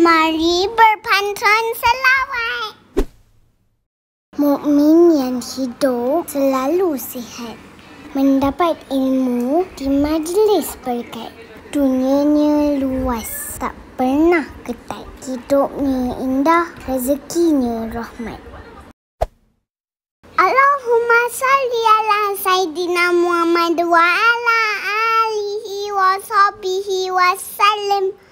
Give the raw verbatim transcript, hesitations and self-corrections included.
Mari berpantun selawat. Mukmin yang hidup selalu sihat, mendapat ilmu di majlis berkat. Dunianya luas, tak pernah ketat. Hidupnya indah, rezekinya rahmat. Allahumma salli ala Sayyidina Muhammad wa ala alihi wa sahbihi wa sallim.